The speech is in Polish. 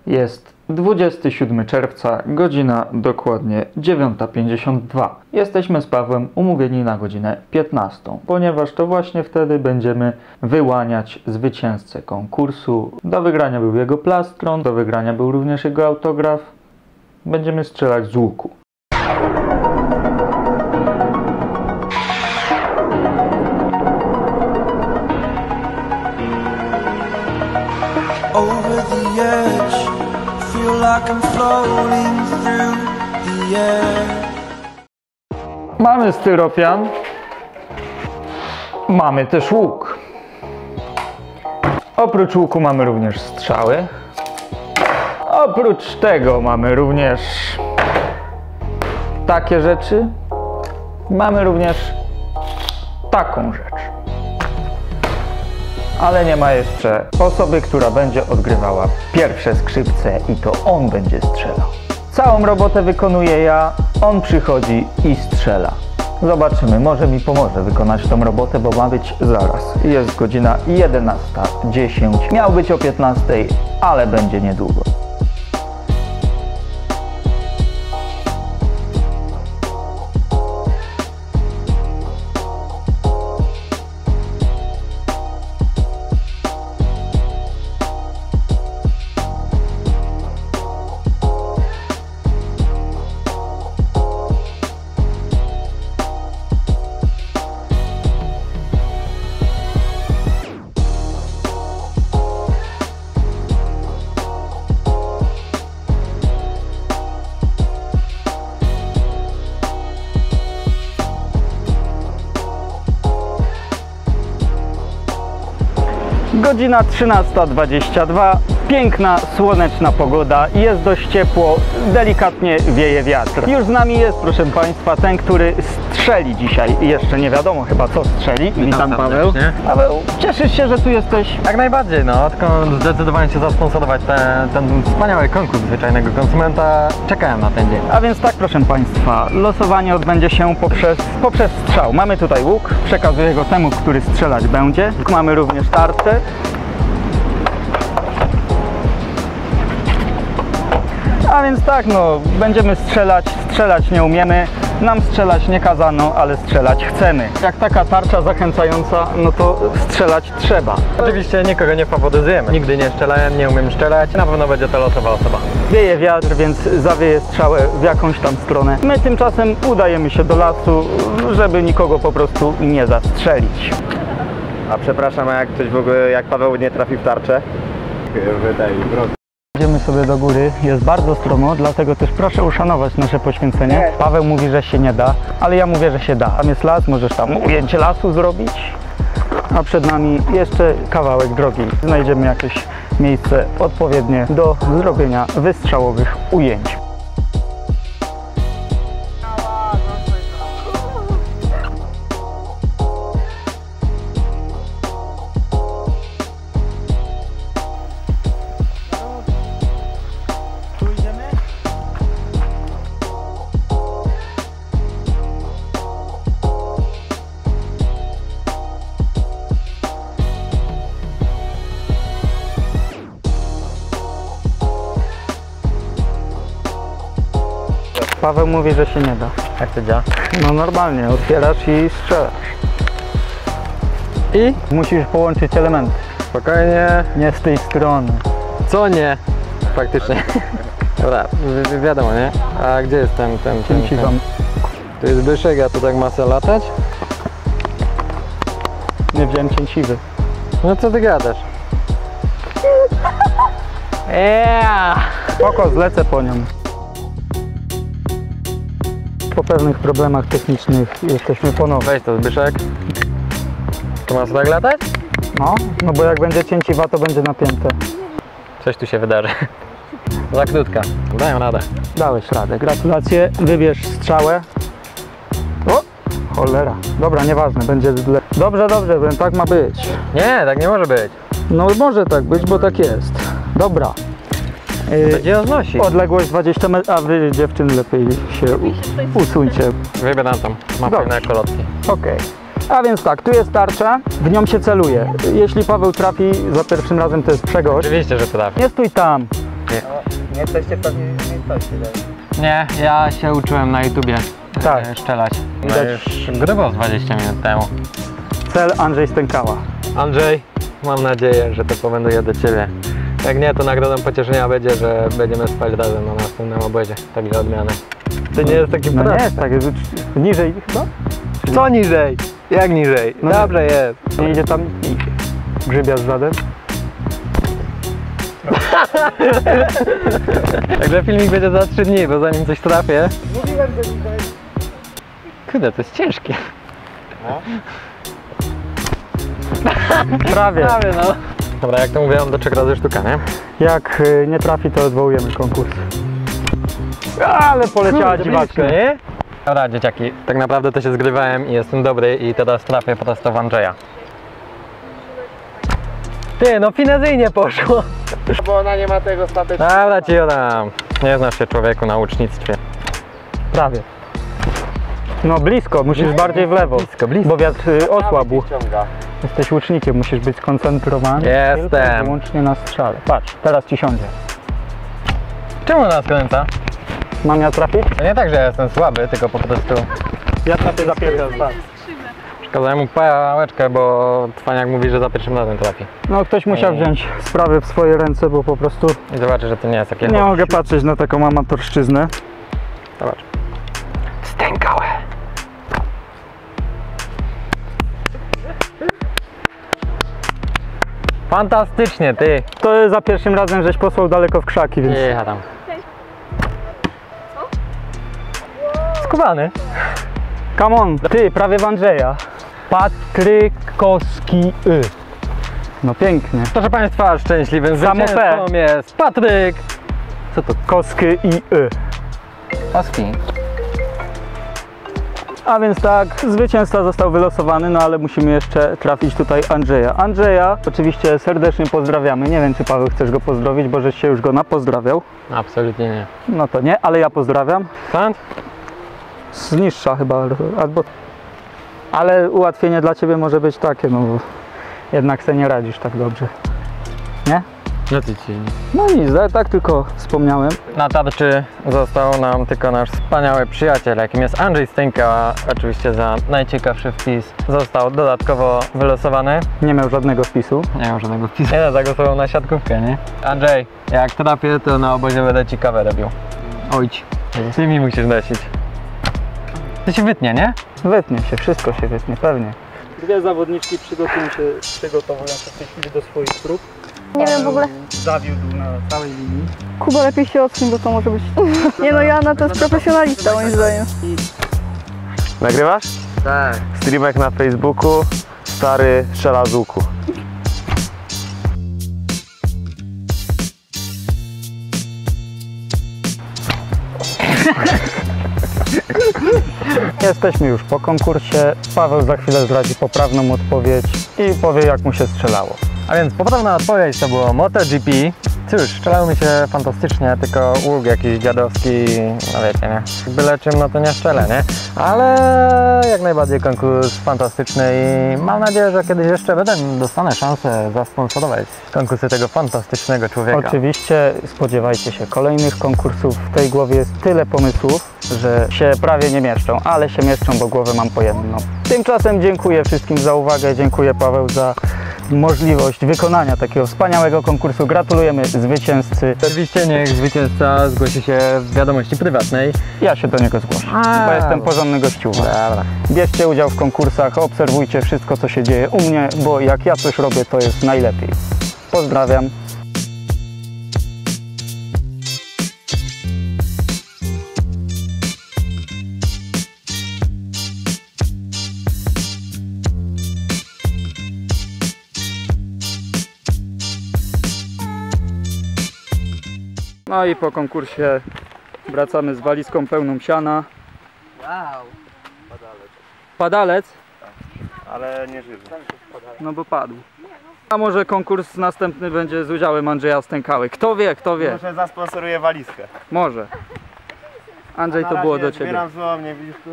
Jest 27 czerwca, godzina dokładnie 9:52. Jesteśmy z Pawłem umówieni na godzinę 15, ponieważ to właśnie wtedy będziemy wyłaniać zwycięzcę konkursu. Do wygrania był jego plastron, do wygrania był również jego autograf. Będziemy strzelać z łuku. Over the edge, feel like I'm floating through the air. Mamy styropian. Mamy też łuk. Oprócz łuku mamy również strzały. Oprócz tego mamy również takie rzeczy. Mamy również taką rzecz. Ale nie ma jeszcze osoby, która będzie odgrywała pierwsze skrzypce i to on będzie strzelał. Całą robotę wykonuję ja, on przychodzi i strzela. Zobaczymy, może mi pomoże wykonać tą robotę, bo ma być zaraz. Jest godzina 11:10. Miał być o 15:00, ale będzie niedługo. Godzina 13:22, piękna, słoneczna pogoda, jest dość ciepło, delikatnie wieje wiatr. Już z nami jest, proszę Państwa, ten, który strzeli dzisiaj. Jeszcze nie wiadomo chyba, co strzeli. Witam, Paweł. Paweł, cieszysz się, że tu jesteś? Jak najbardziej, no, odkąd zdecydowałem się zasponsorować ten wspaniały konkurs zwyczajnego konsumenta, czekałem na ten dzień. A więc tak, proszę Państwa, losowanie odbędzie się poprzez strzał. Mamy tutaj łuk, przekazuję go temu, który strzelać będzie. Mamy również tarczę. A więc tak, no, będziemy strzelać nie umiemy, nam strzelać nie kazano, ale strzelać chcemy. Jak taka tarcza zachęcająca, no to strzelać trzeba. Oczywiście nikogo nie faworyzujemy. Nigdy nie strzelałem, nie umiem strzelać, na pewno będzie to losowa osoba. Wieje wiatr, więc zawieje strzałę w jakąś tam stronę. My tymczasem udajemy się do lasu, żeby nikogo po prostu nie zastrzelić. A przepraszam, a jak ktoś w ogóle, jak Paweł nie trafi w tarczę? Idziemy sobie do góry, jest bardzo stromo, dlatego też proszę uszanować nasze poświęcenie. Paweł mówi, że się nie da, ale ja mówię, że się da. Tam jest las, możesz tam ujęcie lasu zrobić, a przed nami jeszcze kawałek drogi. Znajdziemy jakieś miejsce odpowiednie do zrobienia wystrzałowych ujęć. Paweł mówi, że się nie da. Jak to działa? No normalnie, otwierasz i strzelasz. I musisz połączyć elementy. Spokojnie. Nie z tej strony. Co nie? Faktycznie. Dobra, wiadomo, nie? A gdzie jest ten? Tu jest Byszek, a tu tak ma se latać? Nie wziąłem cięciwy. No co ty gadasz? Spoko, zlecę po nią. Po pewnych problemach technicznych jesteśmy ponownie. Weź to, Zbyszek. To masz tak latać? No bo jak będzie cięciwa, to będzie napięte. Coś tu się wydarzy. Za krótka. Dają radę. Dałeś radę, gratulacje. Wybierz strzałę. O! Cholera. Dobra, nieważne, będzie źle. Dobrze, tak ma być. Nie, tak nie może być. No może tak być, bo tak jest. Dobra. Będzie ją znosić. Odległość 20 metrów, a wy dziewczyny lepiej się usuńcie. Wybieram tam, mam fajne kolotki. Okej. A więc tak, tu jest tarcza, w nią się celuje. Jeśli Paweł trafi za pierwszym razem, to jest przegość. Oczywiście, że trafi. Nie stój tam. Nie jesteście pewnie w miejscowości, Nie, ja się uczyłem na YouTubie Tak. Strzelać. Widać. Już grubo z 20 minut temu. Cel Andrzej Stękała. Andrzej, mam nadzieję, że to powędruje do Ciebie. Jak nie, to nagrodą pocieszenia będzie, że będziemy spać razem na następnym obozie. Także odmiany. To nie jest taki No prosty. nie jest tak, jest niżej chyba? Co niżej? Jak niżej? No Dobrze jest. Nie idzie tam i grzybia z zadem? Także filmik będzie za 3 dni, bo zanim coś trafię... Mówiłem, że niżej. Kurde, to jest ciężkie. Prawie. Prawie no. Dobra, jak to mówiłem, do 3 razy sztuka, nie? Jak nie trafi, to odwołujemy konkurs. Ale poleciała dziwaczka. nie? Dobra, dzieciaki, tak naprawdę to się zgrywałem i jestem dobry i teraz trafię prosto w Andrzeja. Ty, no finezyjnie poszło. Bo ona nie ma tego ostatecznego. Dobra, ci dam. Nie znasz się człowieku na ucznictwie. Prawie. No blisko, musisz bardziej w lewo. Blisko. Bo wiatr osłabł. Ciąga. Jesteś łucznikiem, musisz być skoncentrowany. Jestem. Tylko i wyłącznie na strzale. Patrz, teraz ci siądzie. Czemu nas kręca? Mam ja trafić? To nie tak, że ja jestem słaby, tylko po prostu Ja trafię za pierwszy raz. przekazałem mu pałeczkę, bo Twaniak mówi, że za pierwszym razem trafi. No ktoś musiał wziąć sprawy w swoje ręce, bo po prostu I zobaczy, że to nie jest takie... nie mogę patrzeć na taką amatorszczyznę. Zobacz. Stękałe. Fantastycznie, ty. To za pierwszym razem żeś posłał daleko w krzaki, więc... Jecha tam. Skubany. Come on, ty, prawie w Andrzeja. Patrykowski. No pięknie. Proszę Państwa, szczęśliwym Samo zwycięzcą jest Patryk. Co to? Koski i Oski. A więc tak, zwycięzca został wylosowany, no ale musimy jeszcze trafić tutaj Andrzeja. Andrzeja oczywiście serdecznie pozdrawiamy. Nie wiem, czy Paweł chcesz go pozdrowić, bo żeś się już go napozdrawiał. Absolutnie nie. No to nie, ale ja pozdrawiam. Skąd? Z niższa chyba, albo... Ale ułatwienie dla Ciebie może być takie, no bo jednak sobie nie radzisz tak dobrze. Nie? No ty ci. No nic, tak tylko wspomniałem. Na tarczy został nam tylko nasz wspaniały przyjaciel, jakim jest Andrzej Stęka. Oczywiście za najciekawszy wpis został dodatkowo wylosowany. Nie miał żadnego wpisu. Nie mam żadnego wpisu. Nie, zagłosował na siatkówkę, nie? Andrzej, jak trafię, to na obozie będę ci kawę robił. Ojdź. Ty mi musisz nosić. To się wytnie, nie? Wytnie się, wszystko się wytnie, pewnie. Dwie zawodniczki przygotowują się w tej chwili do swoich prób. Nie wiem w ogóle. Zawiódł na całej linii. Kuba, lepiej się odsuń, bo to może być... Nie no, Joanna to jest profesjonalista moim zdaniem. Nagrywasz? Tak. Streamek na Facebooku. Stary strzela z łuku. Jesteśmy już po konkursie. Paweł za chwilę zdradzi poprawną odpowiedź i powie, jak mu się strzelało. A więc poprawna odpowiedź to było MotoGP. Cóż, strzelało mi się fantastycznie, tylko łuk jakiś dziadowski, no wiecie, nie? Byle czym, no to nie strzelę, nie? Ale jak najbardziej konkurs fantastyczny i mam nadzieję, że kiedyś jeszcze dostanę szansę zasponsorować konkursy tego fantastycznego człowieka. Oczywiście spodziewajcie się kolejnych konkursów. W tej głowie jest tyle pomysłów, że się prawie nie mieszczą, ale się mieszczą, bo głowę mam po jedną. Tymczasem dziękuję wszystkim za uwagę, dziękuję Paweł za możliwość wykonania takiego wspaniałego konkursu. Gratulujemy zwycięzcy. Oczywiście niech zwycięzca zgłosi się w wiadomości prywatnej. Ja się do niego zgłoszę, bo jestem porządny gościuwa. Dobra. Bierzcie udział w konkursach, obserwujcie wszystko, co się dzieje u mnie, bo jak ja coś robię, to jest najlepiej. Pozdrawiam. No i po konkursie wracamy z walizką pełną siana. Wow. Padalec? Ale nie żywy. No bo padł. A może konkurs następny będzie z udziałem Andrzeja Stękały. Kto wie, kto wie. Może zasponsoruję walizkę. Może. Andrzej, to było do Ciebie. Zbieram złom, nie widzisz tu?